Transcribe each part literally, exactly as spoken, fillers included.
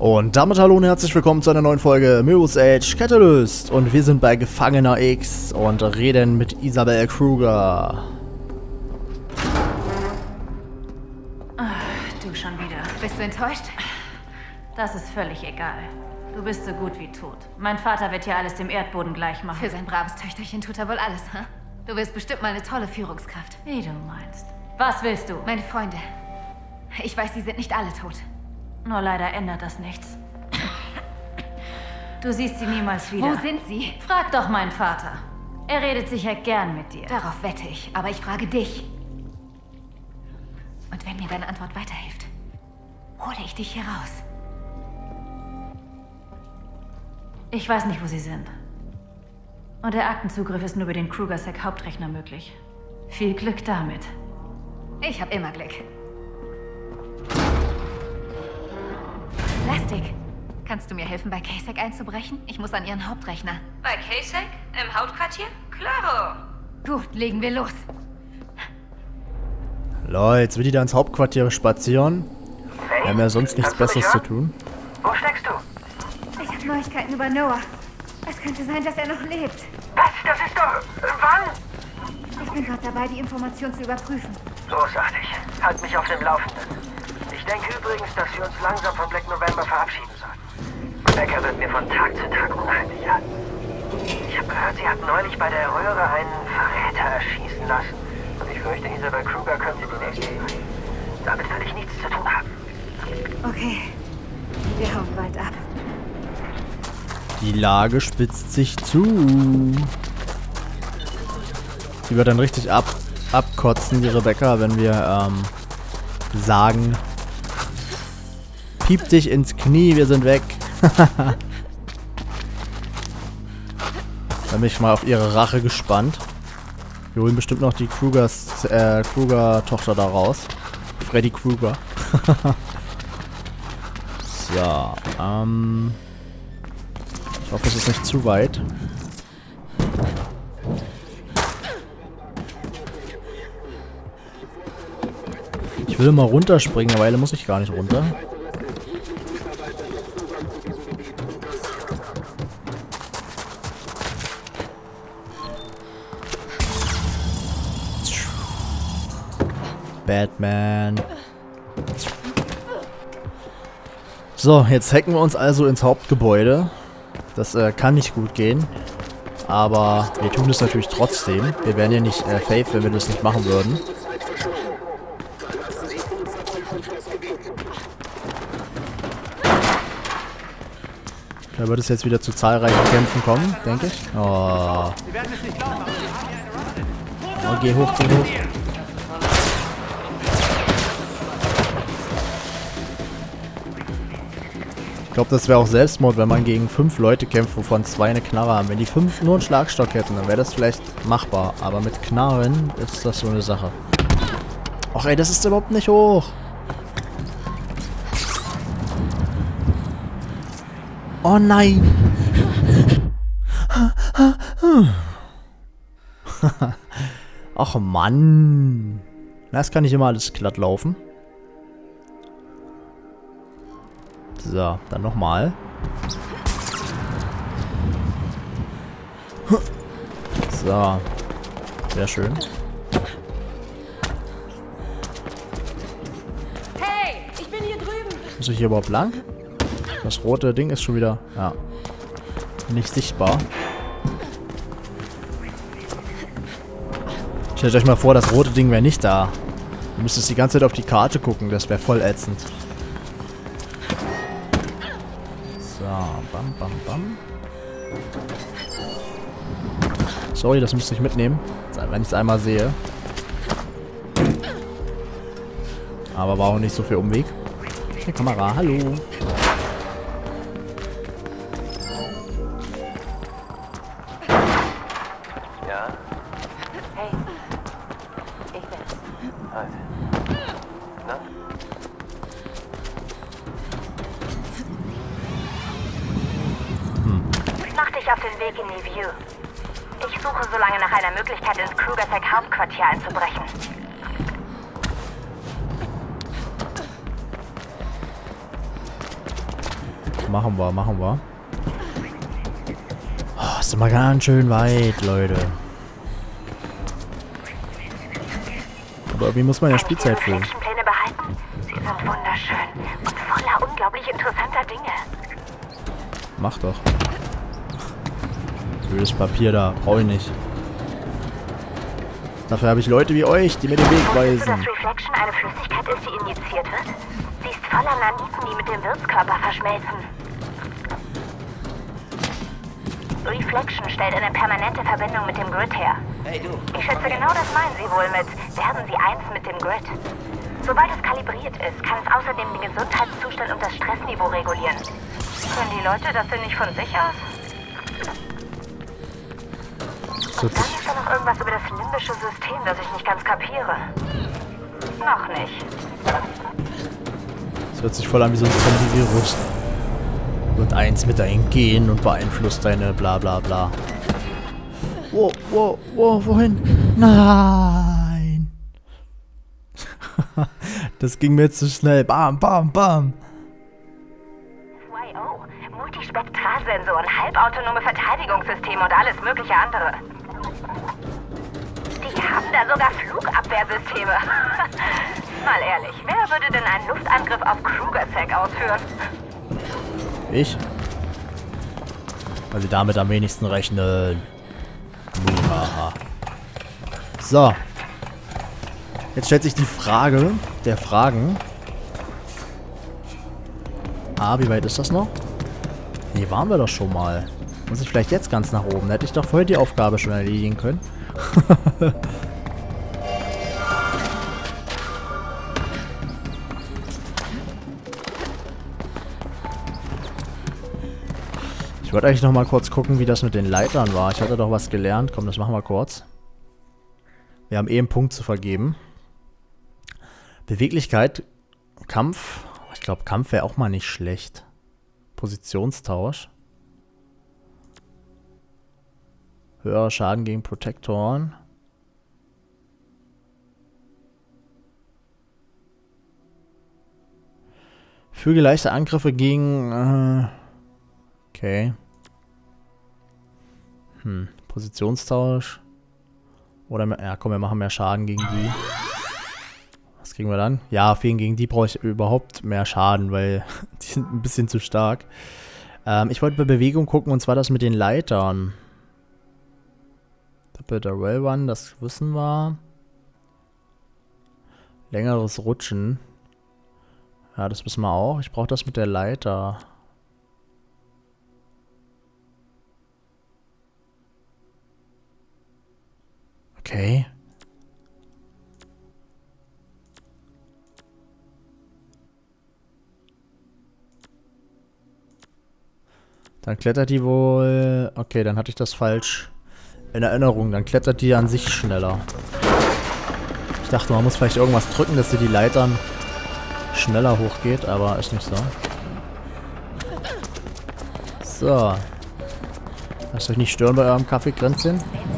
Und damit hallo und herzlich willkommen zu einer neuen Folge Mirror's Edge Catalyst. Und wir sind bei Gefangener X und reden mit Isabel Kruger. Ach, du schon wieder. Bist du enttäuscht? Das ist völlig egal. Du bist so gut wie tot. Mein Vater wird hier alles dem Erdboden gleich machen. Für sein braves Töchterchen tut er wohl alles, hä? Du wirst bestimmt mal eine tolle Führungskraft. Wie du meinst. Was willst du? Meine Freunde. Ich weiß, sie sind nicht alle tot. Nur leider ändert das nichts. Du siehst sie niemals wieder. Wo sind sie? Frag doch meinen Vater. Er redet sicher gern mit dir. Darauf wette ich, aber ich frage dich. Und wenn mir deine Antwort weiterhilft, hole ich dich hier raus. Ich weiß nicht, wo sie sind. Und der Aktenzugriff ist nur über den Kruger-Sec-Hauptrechner möglich. Viel Glück damit. Ich habe immer Glück. Plastik, kannst du mir helfen, bei K-Sec einzubrechen? Ich muss an ihren Hauptrechner. Bei K-Sec? Im Hauptquartier? Klaro! Gut, legen wir los. Leute, jetzt will die da ins Hauptquartier spazieren. Wir haben ja sonst nichts Besseres zu tun. Wo steckst du? Ich habe Neuigkeiten über Noah. Es könnte sein, dass er noch lebt. Was? Das ist doch... Wann? Ich bin gerade dabei, die Information zu überprüfen. Großartig. Halt mich auf dem Laufenden. Ich denke übrigens, dass wir uns langsam von Black November verabschieden sollten. Becker wird mir von Tag zu Tag unheimlicher. Ich habe gehört, sie hat neulich bei der Röhre einen Verräter erschießen lassen. Und ich fürchte, Isabel Kruger könnte die nächste sein. Damit will ich nichts zu tun haben. Okay, wir hauen bald ab. Die Lage spitzt sich zu. Die wird dann richtig ab, abkotzen, die Rebecca, wenn wir ähm, sagen... Piep dich ins Knie, wir sind weg. Da bin ich mal auf ihre Rache gespannt. Wir holen bestimmt noch die Krugers, äh, Kruger-Tochter da raus. Freddy Krueger. So, ähm... ich hoffe, es ist nicht zu weit. Ich will mal runterspringen, eine Weile muss ich gar nicht runter. Batman. So, jetzt hacken wir uns also ins Hauptgebäude. Das äh, kann nicht gut gehen. Aber wir tun es natürlich trotzdem. Wir wären ja nicht äh, safe, wenn wir das nicht machen würden. Da wird es jetzt wieder zu zahlreichen Kämpfen kommen, denke ich. Oh. Oh, geh hoch, geh hoch. Ich glaube, das wäre auch Selbstmord, wenn man gegen fünf Leute kämpft, wovon zwei eine Knarre haben. Wenn die fünf nur einen Schlagstock hätten, dann wäre das vielleicht machbar. Aber mit Knarren ist das so eine Sache. Och ey, das ist überhaupt nicht hoch. Oh nein. Ach Mann. Das kann nicht immer alles glatt laufen. So, dann nochmal. So. Sehr schön. Hey, ich bin hier drüben. Muss ich hier überhaupt lang? Das rote Ding ist schon wieder, ja, nicht sichtbar. Stellt euch mal vor, das rote Ding wäre nicht da. Ihr müsst die ganze Zeit auf die Karte gucken, das wäre voll ätzend. So, bam, bam, bam. Sorry, das müsste ich mitnehmen, wenn ich es einmal sehe. Aber war auch nicht so viel Umweg. Hey, Kamera, hallo. Ja? Hey. Ich bin's. Halt. Na? Mach dich auf den Weg in die View. Ich suche so lange nach einer Möglichkeit, ins Kruger-Sec-Hauptquartier einzubrechen. machen wir, machen wir. Oh, ist immer ganz schön weit, Leute. Aber irgendwie muss man ja Spielzeit füllen. Pläne behalten. Sie sind wunderschön und voller unglaublich interessanter Dinge. Mach doch. Blödes Papier da, brauche ich nicht. Dafür habe ich Leute wie euch, die mir den Weg weisen. Wusstest du, dass Reflection eine Flüssigkeit ist, die injiziert wird? Sie ist voller Naniten, die mit dem Wirtskörper verschmelzen. Reflection stellt eine permanente Verbindung mit dem Grid her. Hey du. Ich schätze, genau das meinen Sie wohl mit werden Sie eins mit dem Grid. Sobald es kalibriert ist, kann es außerdem den Gesundheitszustand und das Stressniveau regulieren. Können die Leute das denn nicht von sich aus? So, Und dann ist da noch irgendwas über das limbische System, das ich nicht ganz kapiere. Noch nicht. das hört sich voll an wie so ein Zombie-Virus. Und eins mit deinen Genen und beeinflusst deine bla bla bla. Wow, wow, wow, wohin? Nein! Das ging mir zu schnell. Bam, bam, bam. Y O, Multispektralsensoren, halbautonome Verteidigungssysteme und alles mögliche andere. Die haben da sogar Flugabwehrsysteme. Mal ehrlich, wer würde denn einen Luftangriff auf Kruger-Sec ausführen? Ich? Weil sie damit am wenigsten rechnen. Muhaha. So. Jetzt stellt sich die Frage der Fragen. Ah, wie weit ist das noch? Hier waren wir doch schon mal. Muss ich vielleicht jetzt ganz nach oben? Da hätte ich doch vorher die Aufgabe schon erledigen können. Ich wollte eigentlich noch mal kurz gucken, wie das mit den Leitern war. Ich hatte doch was gelernt. Komm, das machen wir kurz. Wir haben eh einen Punkt zu vergeben. Beweglichkeit, Kampf. Ich glaube, Kampf wäre auch mal nicht schlecht. Positionstausch. Höherer Schaden gegen Protektoren. Füge leichte Angriffe gegen... Äh, okay. Hm, Positionstausch. Oder, mehr, ja komm, wir machen mehr Schaden gegen die. Was kriegen wir dann? Ja, auf jeden gegen die brauche ich überhaupt mehr Schaden, weil die sind ein bisschen zu stark. Ähm, ich wollte bei Bewegung gucken, und zwar das mit den Leitern. Doppelter Well Run, das wissen wir. Längeres Rutschen. Ja, das wissen wir auch. Ich brauche das mit der Leiter. Okay. Dann klettert die wohl... Okay, dann hatte ich das falsch in Erinnerung. Dann klettert die an sich schneller. Ich dachte, man muss vielleicht irgendwas drücken, dass sie die Leitern schneller hochgeht, aber ist nicht so. So. Lasst euch nicht stören bei eurem Kaffeekränzchen.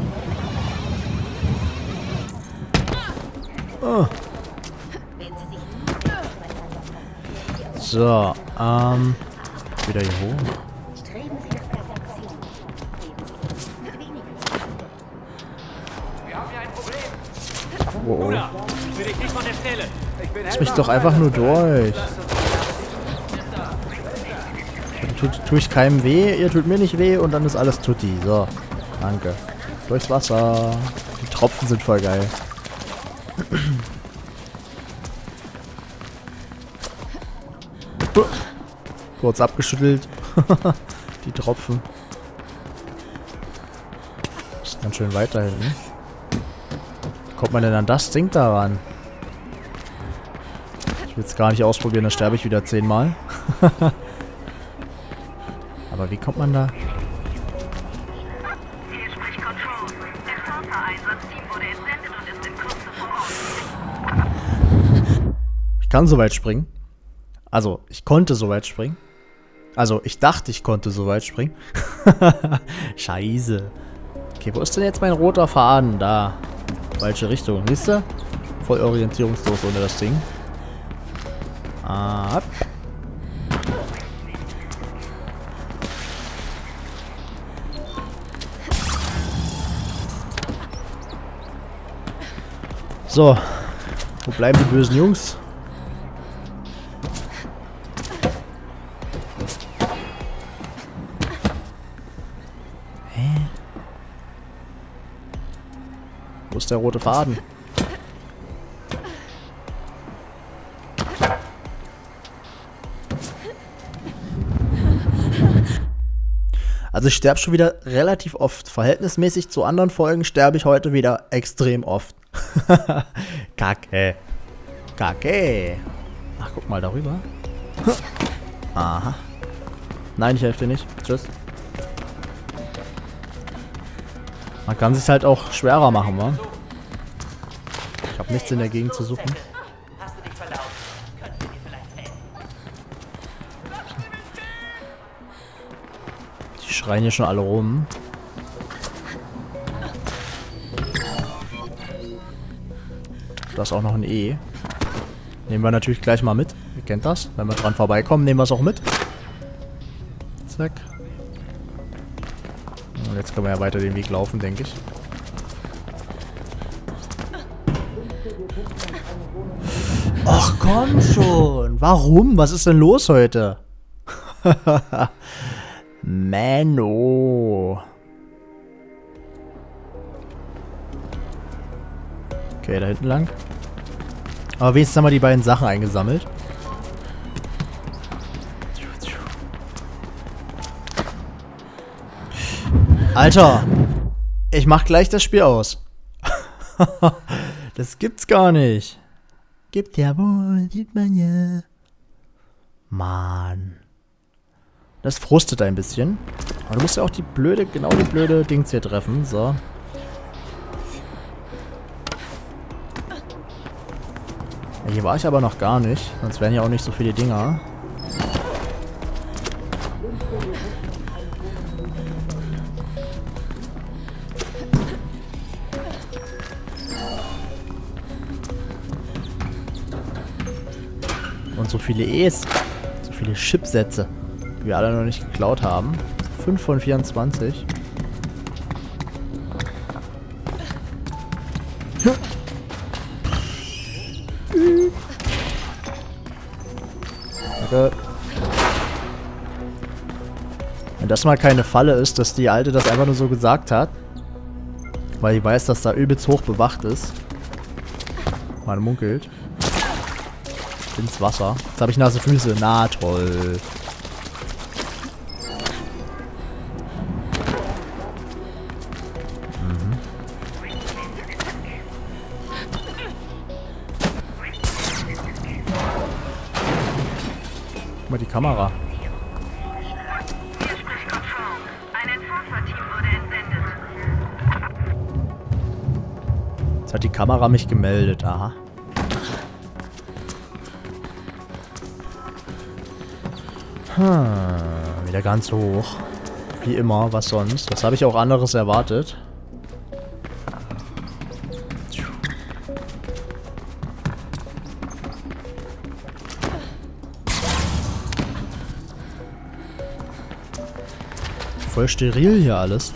Oh. So, ähm... wieder hier hoch. Oh, oh. Lass mich doch einfach nur durch. Tut, tue ich keinem weh, ihr tut mir nicht weh und dann ist alles tutti. So, danke. Durchs Wasser. Die Tropfen sind voll geil. Kurz abgeschüttelt. Die Tropfen. Ist ganz schön weiter hinten. Kommt man denn an das Ding daran? Ich will es gar nicht ausprobieren, dann sterbe ich wieder zehnmal. Aber wie kommt man da? Ich kann so weit springen. Also, ich konnte so weit springen. Also, ich dachte, ich konnte so weit springen. Scheiße. Okay, wo ist denn jetzt mein roter Faden? Da. Falsche Richtung, siehst du? Voll orientierungslos ohne das Ding. Ah, ab. So. Wo bleiben die bösen Jungs? Hä? Wo ist der rote Faden? Also ich sterbe schon wieder relativ oft. Verhältnismäßig zu anderen Folgen sterbe ich heute wieder extrem oft. Kacke. Kacke. Ach, guck mal darüber. Aha. Nein, ich helfe dir nicht. Tschüss. Man kann sich halt auch schwerer machen, wa? Ich habe nichts in der Gegend zu suchen. Die schreien hier schon alle rum. Da ist auch noch ein E. Nehmen wir natürlich gleich mal mit. Ihr kennt das. Wenn wir dran vorbeikommen, nehmen wir es auch mit. Zack. Und jetzt können wir ja weiter den Weg laufen, denke ich. Ach komm schon. Warum? Was ist denn los heute? Menno. Okay, da hinten lang. Aber wenigstens haben wir die beiden Sachen eingesammelt. Alter! Ich mach gleich das Spiel aus. Das gibt's gar nicht. Gibt ja wohl, sieht man ja. Mann. Das frustet ein bisschen. Aber du musst ja auch die blöde, genau die blöde Dings hier treffen. So. Ja, hier war ich aber noch gar nicht. Sonst wären ja auch nicht so viele Dinger. Und so viele E's. So viele Chipsätze, die wir alle noch nicht geklaut haben. fünf von vierundzwanzig. Danke. Wenn das mal keine Falle ist, dass die Alte das einfach nur so gesagt hat. Weil ich weiß, dass da übelst hoch bewacht ist. Man munkelt. Ins Wasser. Jetzt habe ich nasse Füße. Na toll. Mhm. Guck mal die Kamera. Jetzt hat die Kamera mich gemeldet. Aha. Hm, wieder ganz hoch. Wie immer, was sonst? Was habe ich auch anderes erwartet? Voll steril hier alles.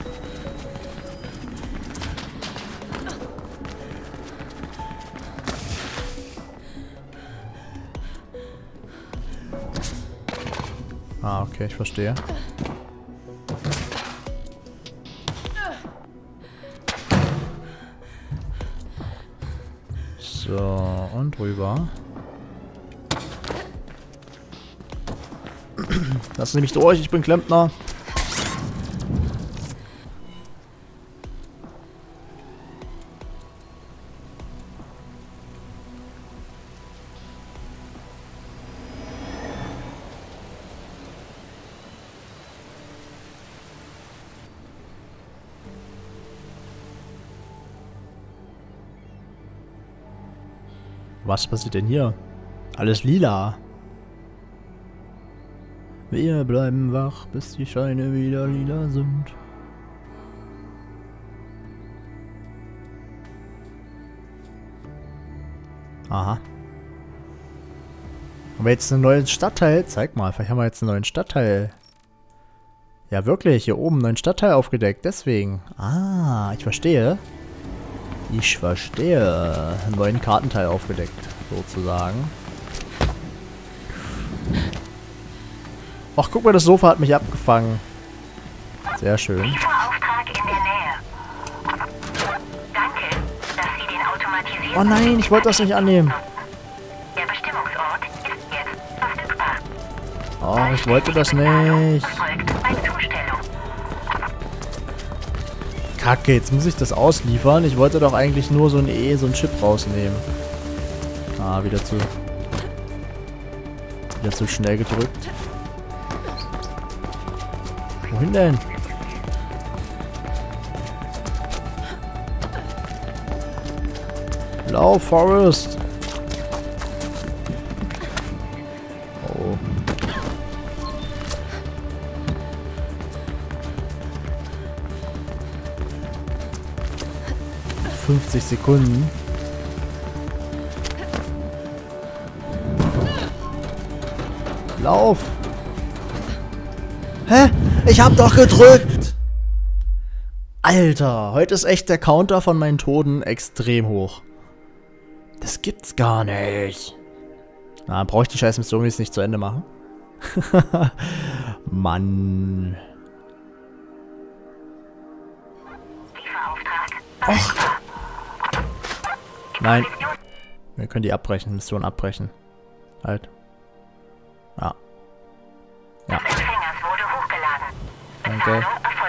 Ah, okay, ich verstehe. So, und rüber. Lass mich durch, ich bin Klempner. Was passiert denn hier? Alles lila. Wir bleiben wach, bis die Scheine wieder lila sind. Aha. Haben wir jetzt einen neuen Stadtteil? Zeig mal, vielleicht haben wir jetzt einen neuen Stadtteil. Ja, wirklich, hier oben einen neuen Stadtteil aufgedeckt, deswegen. Ah, ich verstehe. Ich verstehe. Einen neuen Kartenteil aufgedeckt, sozusagen. Ach, guck mal, das Sofa hat mich abgefangen. Sehr schön. Lieferauftrag in der Nähe. Danke, dass Sie den automatisierten... Oh nein, ich wollte das nicht annehmen. Der Bestimmungsort ist jetzt verfügbar. Oh, ich wollte das nicht. Erfolgt bei Zustellung. Kacke, jetzt muss ich das ausliefern. Ich wollte doch eigentlich nur so ein E, so ein Chip rausnehmen. Ah, wieder zu... Wieder zu schnell gedrückt. Wohin denn? Lauf, Forrest! Oh. fünfzig Sekunden. Lauf! Hä? Ich hab doch gedrückt! Alter, heute ist echt der Counter von meinen Toten extrem hoch. Das gibt's gar nicht. Na, brauche ich die scheiß Mission jetzt nicht zu Ende machen? Mann. Och. Nein. Wir können die abbrechen, Mission abbrechen. Halt. Ja. Ja. Danke.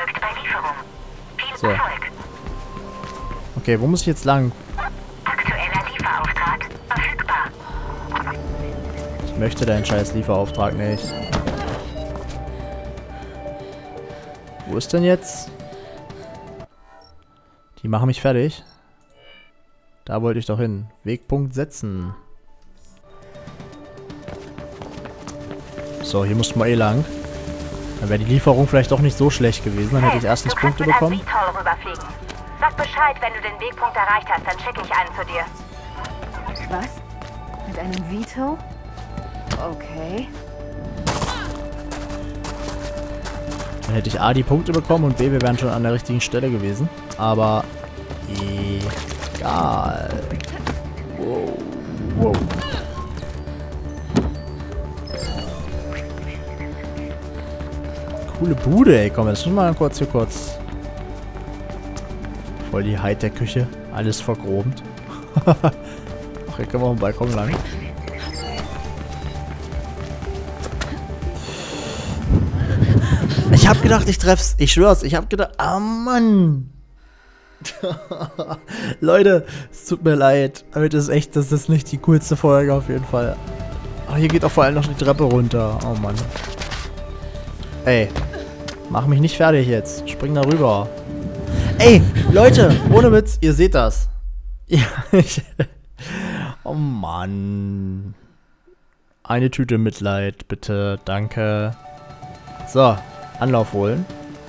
So. Okay, wo muss ich jetzt lang? Aktueller Lieferauftrag verfügbar. Ich möchte deinen scheiß Lieferauftrag nicht. Wo ist denn jetzt? Die machen mich fertig. Da wollte ich doch hin. Wegpunkt setzen. So, hier mussten wir eh lang. Dann wäre die Lieferung vielleicht doch nicht so schlecht gewesen. Dann hätte ich erstens hey, Punkte bekommen. Sag Bescheid, wenn du den Wegpunkt erreicht hast, dann schicke ich einen zu dir. Was? Mit einem Veto? Okay. Dann hätte ich A die Punkte bekommen und B, wir wären schon an der richtigen Stelle gewesen. Aber egal. Wow. Wow. Coole Bude, ey. Komm, jetzt müssen wir mal kurz hier kurz. Voll die Hightech-Küche. Alles verchromt. Ach, hier können wir auf dem Balkon lang. Ich hab gedacht, ich treff's. Ich schwör's. Ich hab gedacht, ah Mann. Leute, es tut mir leid. Damit ist echt, das ist nicht die coolste Folge auf jeden Fall. Ach, hier geht auch vor allem noch die Treppe runter. Oh Mann. Ey, mach mich nicht fertig jetzt. Spring da rüber. Ey, Leute, ohne Witz, ihr seht das. Ja, ich, oh Mann. Eine Tüte Mitleid, bitte. Danke. So, Anlauf holen.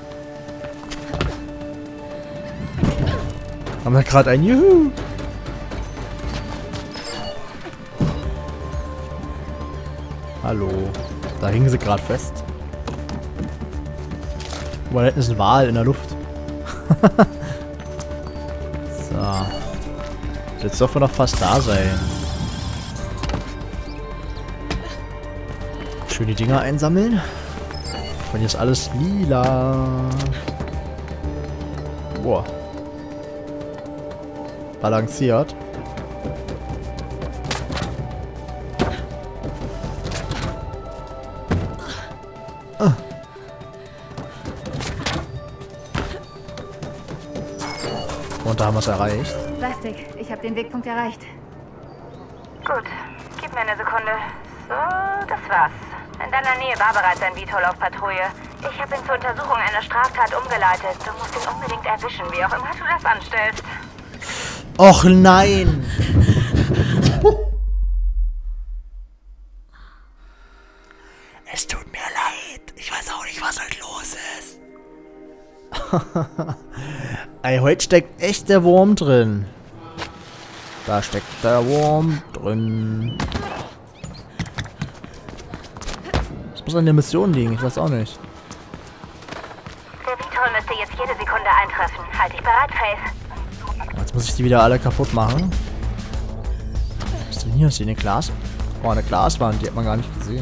Haben wir gerade ein Juhu. Hallo. Da hingen sie gerade fest. Guck mal, da hinten ist ein Wal in der Luft. So. Jetzt dürfen wir noch fast da sein. Schön die Dinger einsammeln. Und jetzt alles lila. Boah. Balanciert. Ah. Und da haben wir es erreicht. Plastik, ich habe den Wegpunkt erreicht. Gut, gib mir eine Sekunde. So, das war's. In deiner Nähe war bereits ein V-Toll auf Patrouille. Ich habe ihn zur Untersuchung einer Straftat umgeleitet. Du musst ihn unbedingt erwischen, wie auch immer du das anstellst. Och nein! Es tut mir leid. Ich weiß auch nicht, was heute los ist. Ey, heute steckt echt der Wurm drin. Da steckt der Wurm drin. Das muss an der Mission liegen, ich weiß auch nicht. Der V-Toll müsste jetzt jede Sekunde eintreffen. Halt dich bereit, Faith. Jetzt muss ich die wieder alle kaputt machen. Was ist denn hier? Ist hier eine Glas? Oh, eine Glaswand. Die hat man gar nicht gesehen.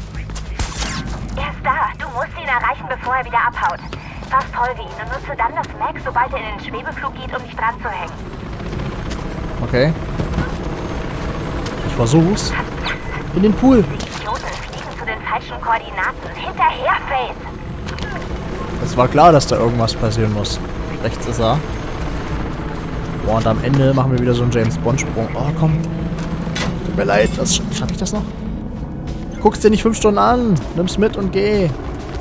Er ist da. Du musst ihn erreichen, bevor er wieder abhaut. Fast folge ihn und nutze dann das Mac, sobald er in den Schwebeflug geht, um dich dran zu hängen. Okay. Ich versuch's. In den Pool. Die Idioten fliegen zu den falschen Koordinaten. Hinterher, Faith! Es war klar, dass da irgendwas passieren muss. Rechts ist er. Boah, und am Ende machen wir wieder so einen James-Bond-Sprung. Oh, komm. Tut mir leid. Das, schaff ich das noch? Guck's dir nicht fünf Stunden an. Nimm's mit und geh.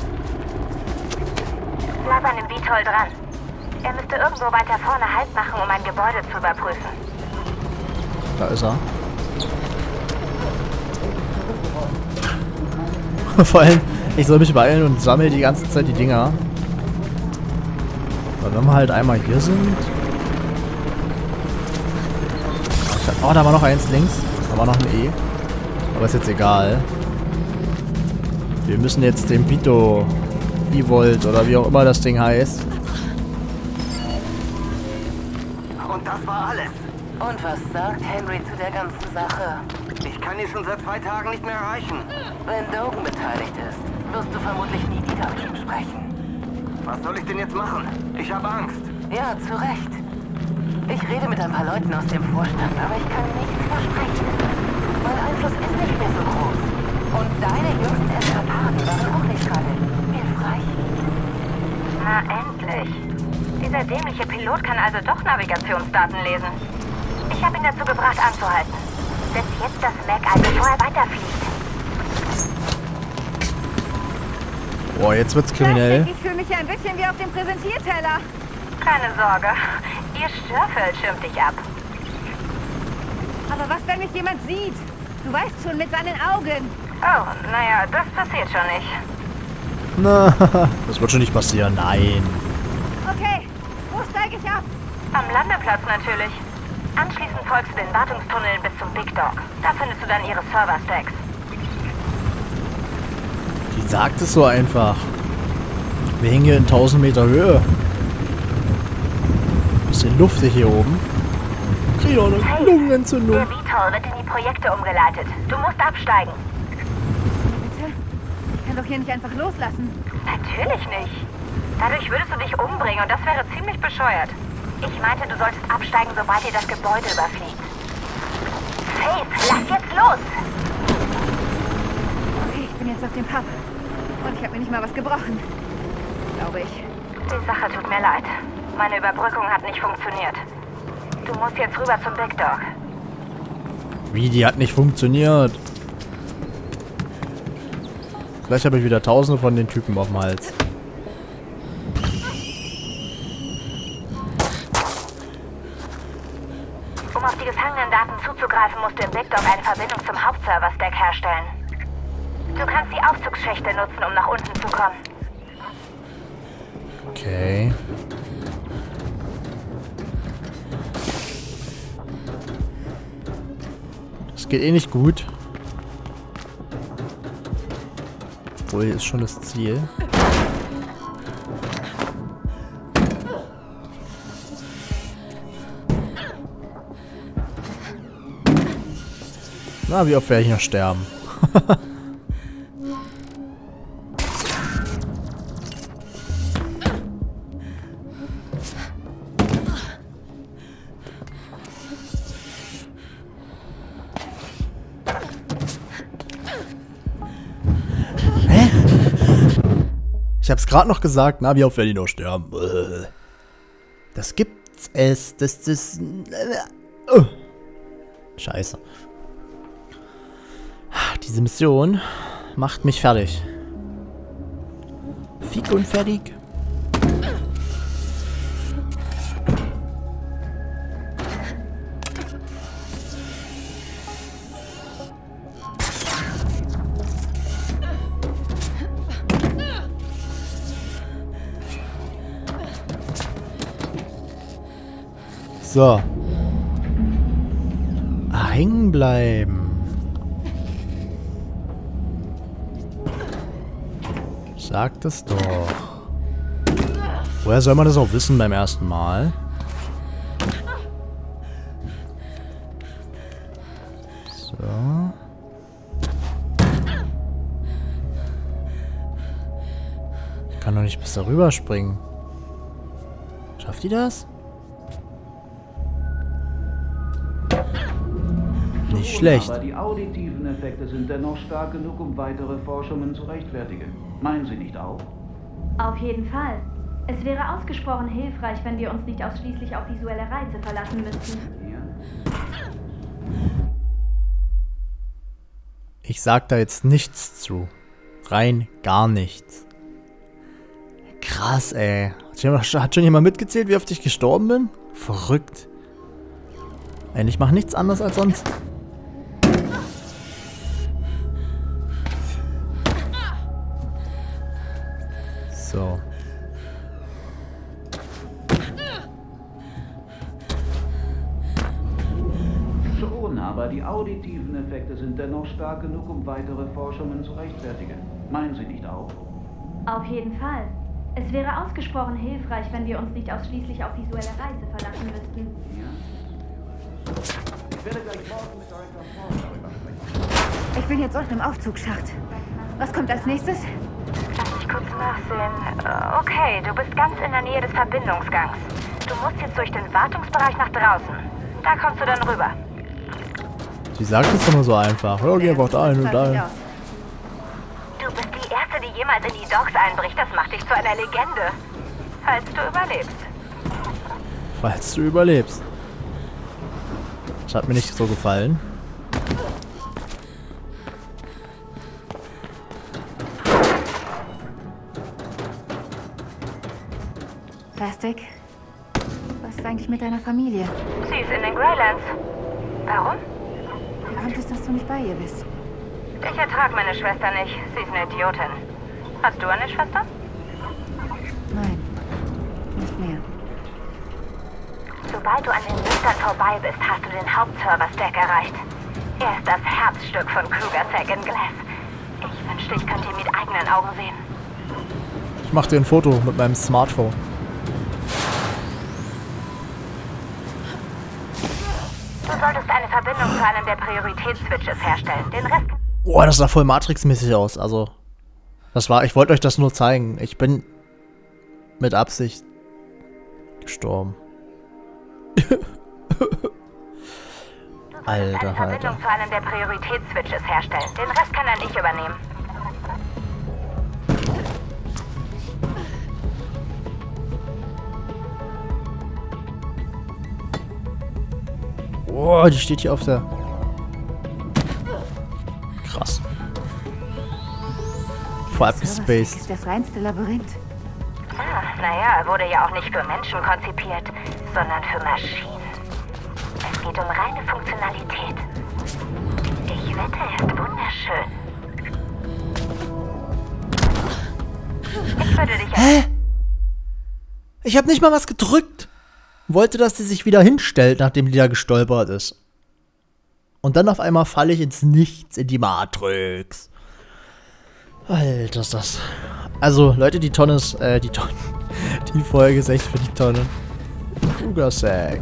Bleib an dem V-Toll dran. Er müsste irgendwo weiter vorne Halt machen, um ein Gebäude zu überprüfen. Da ist er. Vor allem, ich soll mich beeilen und sammle die ganze Zeit die Dinger. Aber wenn wir halt einmal hier sind... Oh, da war noch eins links. Da war noch ein E. Aber ist jetzt egal. Wir müssen jetzt den Bito... E-Volt oder wie auch immer das Ding heißt. Und das war alles. Und was sagt Henry zu der ganzen Sache? Ich kann ihn schon seit zwei Tagen nicht mehr erreichen. Wenn Dogan beteiligt ist, wirst du vermutlich nie wieder mit ihm sprechen. Was soll ich denn jetzt machen? Ich habe Angst. Ja, zu Recht. Ich rede mit ein paar Leuten aus dem Vorstand, aber ich kann nichts versprechen. Mein Einfluss ist nicht mehr so groß. Und deine jüngsten Eskapaden waren auch nicht gerade hilfreich. Na, endlich. Dieser dämliche Pilot kann also doch Navigationsdaten lesen. Ich habe ihn dazu gebracht, anzuhalten. Setz jetzt das Mac ein, bevor er weiterfliegt. Boah, jetzt wird's kriminell. Plastik, ich fühle mich ja ein bisschen wie auf dem Präsentierteller. Keine Sorge. Ihr Störfeld schirmt dich ab. Aber was, wenn mich jemand sieht? Du weißt schon, mit seinen Augen. Oh, naja, das passiert schon nicht. Na, das wird schon nicht passieren. Nein. Okay, wo steige ich ab? Am Landeplatz natürlich. Anschließend folgst du den Wartungstunneln bis zum Big Dog. Da findest du dann ihre Server-Stacks. Die sagt es so einfach. Wir hängen hier in tausend Meter Höhe. Bisschen luftig hier oben. Krieg auch eine Lungenentzündung. Der V-Toll wird in die Projekte umgeleitet. Du musst absteigen. Bitte? Ich kann doch hier nicht einfach loslassen. Natürlich nicht. Dadurch würdest du dich umbringen und das wäre ziemlich bescheuert. Ich meinte, du solltest absteigen, sobald ihr das Gebäude überfliegt. Faith, lass jetzt los! Okay, ich bin jetzt auf dem Pub. Und ich habe mir nicht mal was gebrochen. Glaube ich. Die Sache tut mir leid. Meine Überbrückung hat nicht funktioniert. Du musst jetzt rüber zum Big Dog. Wie, die hat nicht funktioniert? Vielleicht habe ich wieder tausende von den Typen auf dem Hals. Um auf die Gefangenendaten zuzugreifen, musst du im Big Dog eine Verbindung zum Hauptserver-Stack herstellen. Du kannst die Aufzugsschächte nutzen, um nach unten zu kommen. Okay. Das geht eh nicht gut. Obwohl, hier ist schon das Ziel. Na, wie oft werde ich noch sterben? Hä? Ich hab's gerade noch gesagt, na, wie oft werde ich noch sterben? Das gibt's es. Das, das... Uh. Scheiße. Diese Mission macht mich fertig. Fick und fertig. So. Ah, hängen bleiben. Sagt es doch. Woher soll man das auch wissen beim ersten Mal? kann doch nicht bis darüber springen. Schafft die das? Nicht schlecht. Aber die auditiven Effekte sind dennoch stark genug, um weitere Forschungen zu rechtfertigen. Meinen Sie nicht auch? Auf jeden Fall. Es wäre ausgesprochen hilfreich, wenn wir uns nicht ausschließlich auf visuelle Reize verlassen müssten. Ja. Ich sag da jetzt nichts zu. Rein gar nichts. Krass, ey. Hat schon jemand mitgezählt, wie oft ich gestorben bin? Verrückt. Ey, ich mach nichts anderes als sonst. So. Schon, aber die auditiven Effekte sind dennoch stark genug, um weitere Forschungen zu rechtfertigen. Meinen Sie nicht auch? Auf jeden Fall. Es wäre ausgesprochen hilfreich, wenn wir uns nicht ausschließlich auf visuelle Reize verlassen müssten. Ja. Ich werde gleich morgen mit Director Ford darüber sprechen. Ich bin jetzt unten im Aufzugsschacht. Was kommt als nächstes? Lass mich kurz nachsehen. Äh, Okay, du bist ganz in der Nähe des Verbindungsgangs. Du musst jetzt durch den Wartungsbereich nach draußen. Da kommst du dann rüber. Sie sagt es immer so einfach. Ja, geh einfach da hin und da hin. Du bist die Erste, die jemals in die Docks einbricht. Das macht dich zu einer Legende. Falls du überlebst. Falls du überlebst. Das hat mir nicht so gefallen. Plastic? Was ist eigentlich mit deiner Familie? Sie ist in den Greylands. Warum? Wie kommt es, dass du nicht bei ihr bist? Ich ertrag meine Schwester nicht. Sie ist eine Idiotin. Hast du eine Schwester? Nein, nicht mehr. Sobald du an den Lichtern vorbei bist, hast du den Hauptserver-Stack erreicht. Er ist das Herzstück von Kruger Sec in Glass. Ich wünschte, ich könnte ihn mit eigenen Augen sehen. Ich mach dir ein Foto mit meinem Smartphone. Du solltest eine Verbindung zu einem der Prioritätsswitches herstellen. Den Rest... Boah, das sah voll Matrix-mäßig aus. Also, das war... Ich wollte euch das nur zeigen. Ich bin mit Absicht gestorben. Alter, eine Verbindung Alter. zu einem der Prioritätsswitches herstellen. Den Rest kann dann ich übernehmen. Boah, die steht hier auf der... Krass. Voll abgespaced. Das ist das reinste Labyrinth. Ah, naja, er wurde ja auch nicht für Menschen konzipiert, sondern für Maschinen. Es geht um reine Funktionalität. Ich wette, er ist wunderschön. Ich würde dich... Hä? Ich habe nicht mal was gedrückt. Wollte, dass sie sich wieder hinstellt, nachdem die da gestolpert ist. Und dann auf einmal falle ich ins Nichts, in die Matrix. Alter, ist das... Also, Leute, die Tonne ist... Äh, die Tonne... Die Folge ist echt für die Tonne. Kruger Sec.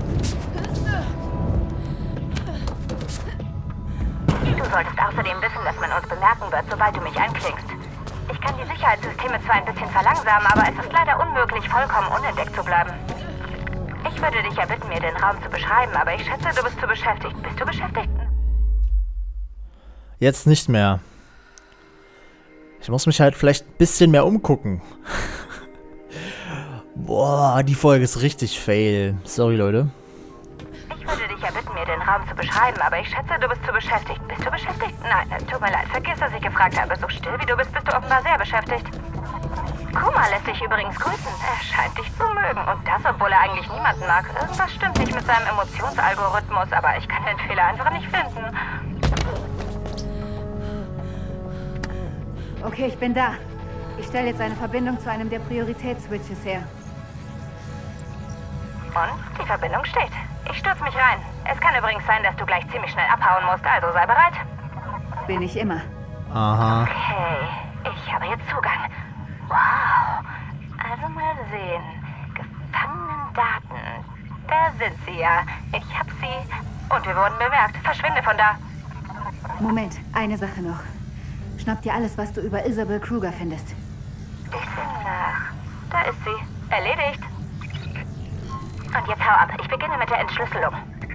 Du solltest außerdem wissen, dass man uns bemerken wird, sobald du mich einklingst. Ich kann die Sicherheitssysteme zwar ein bisschen verlangsamen, aber es ist leider unmöglich, vollkommen unentdeckt zu bleiben. Ich würde dich ja bitten, mir den Raum zu beschreiben, aber ich schätze, du bist zu beschäftigt. Bist du beschäftigt? Jetzt nicht mehr. Ich muss mich halt vielleicht ein bisschen mehr umgucken. Boah, die Folge ist richtig fail. Sorry, Leute. Ich würde dich ja bitten, mir den Raum zu beschreiben, aber ich schätze, du bist zu beschäftigt. Bist du beschäftigt? Nein, äh, tut mir leid. Vergiss, dass ich gefragt habe. So still wie du bist, bist du offenbar sehr beschäftigt. Kuma lässt dich übrigens grüßen. Er scheint dich zu mögen. Und das, obwohl er eigentlich niemanden mag. Irgendwas stimmt nicht mit seinem Emotionsalgorithmus, aber ich kann den Fehler einfach nicht finden. Okay, ich bin da. Ich stelle jetzt eine Verbindung zu einem der Prioritätsswitches her. Und? Die Verbindung steht. Ich stürze mich rein. Es kann übrigens sein, dass du gleich ziemlich schnell abhauen musst, also sei bereit. Bin ich immer. Aha. Okay, ich habe jetzt Zugang. Wow. Also mal sehen. Gefangenendaten. Da sind sie ja. Ich hab sie. Und wir wurden bemerkt. Verschwinde von da. Moment, eine Sache noch. Schnapp dir alles, was du über Isabel Kruger findest. Ich bin ist sie. Erledigt. Und jetzt hau ab. Ich beginne mit der Entschlüsselung.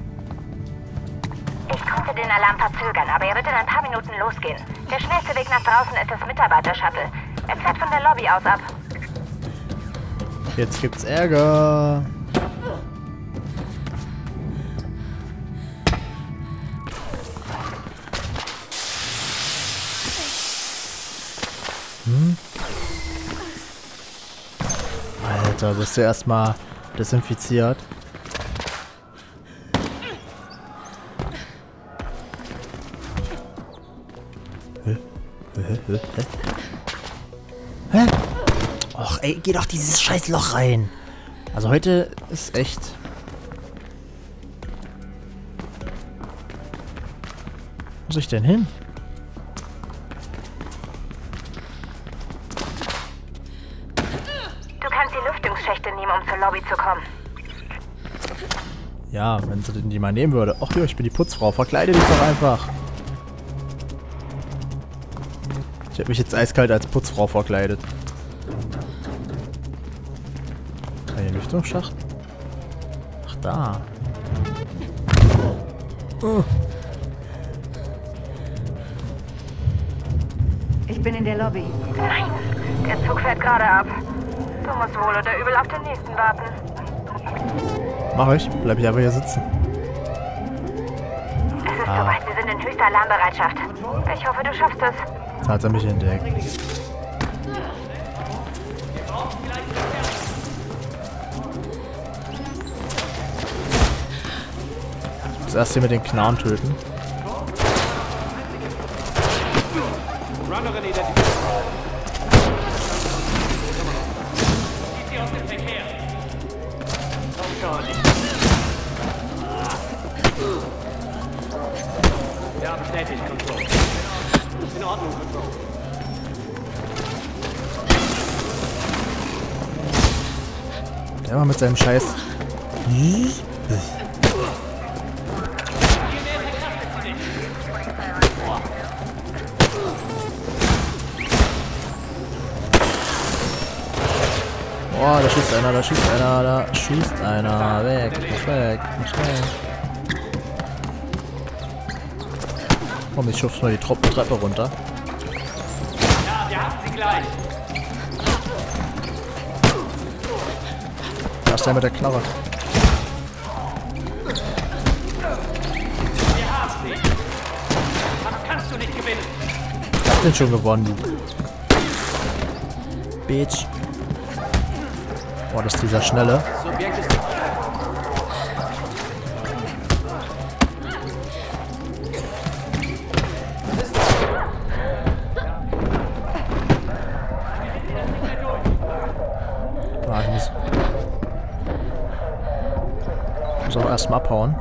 Ich konnte den Alarm verzögern, aber er wird in ein paar Minuten losgehen. Der schnellste Weg nach draußen ist das Mitarbeiter-Shuttle. Er fährt von der Lobby aus ab. Jetzt gibt's Ärger. Hm? Alter, bist du erstmal desinfiziert. Hä? Hä? Hä? Hä? Hä? Och, ey, geh doch dieses scheiß Loch rein. Also heute ist echt... Wo muss ich denn hin? Du kannst die Lüftungsschächte nehmen, um zur Lobby zu kommen. Ja, wenn sie denn die mal nehmen würde. Ach ja, ich bin die Putzfrau. Verkleide dich doch einfach. Ich habe mich jetzt eiskalt als Putzfrau verkleidet. Ein Lüftungsschacht? Ach, da. Oh. Ich bin in der Lobby. Nein, der Zug fährt gerade ab. Du musst wohl oder übel auf den nächsten warten. Mach ich. Bleib ich einfach hier sitzen. Es ist Ah. soweit, wir sind in höchster Alarmbereitschaft. Ich hoffe, du schaffst es. Jetzt hat er mich entdeckt. Ich muss erst hier mit den Knarren töten. Ja, bestätigt, Control. In Ordnung, Control. Der war mit seinem Scheiß. Boah, da schießt einer, da schießt einer, da schießt einer. Weg, nicht weg, nicht weg. Komm, ich schub's mal die Tro- Treppe runter. Ja, wir haben sie gleich. Da ist der mit der Knarre. Wir haben sie. Das kannst du nicht gewinnen. Ich hab den schon gewonnen, du. Bitch. Boah, das ist dieser Schnelle. Subjekt ist... Ah, ich muss, muss auch erstmal abhauen.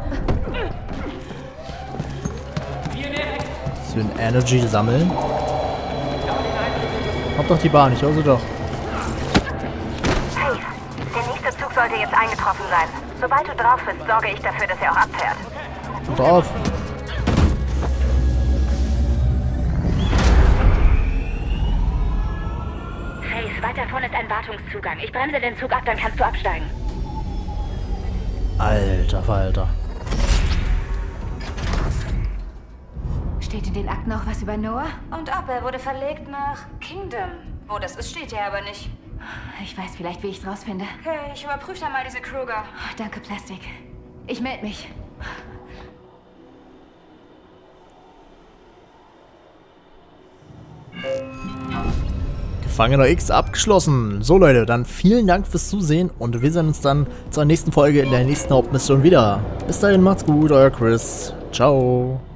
Bisschen Energy sammeln. Hab doch die Bahn, ich hause doch. Hey, der nächste Zug sollte jetzt eingetroffen sein. Sobald du drauf bist, sorge ich dafür, dass er auch abfährt. Und drauf. Hey, weiter vorne ist ein Wartungszugang. Ich bremse den Zug ab, dann kannst du absteigen. Alter Falter. Steht in den Akten noch was über Noah? Und ob, er wurde verlegt nach Kingdom. Wo das ist, steht ja aber nicht. Ich weiß vielleicht, wie ich es rausfinde. Okay, ich überprüfe dann mal diese Kruger. Oh, danke, Plastik. Ich melde mich. Gefangener X abgeschlossen. So Leute, dann vielen Dank fürs Zusehen und wir sehen uns dann zur nächsten Folge in der nächsten Hauptmission wieder. Bis dahin, macht's gut, euer Chris. Ciao.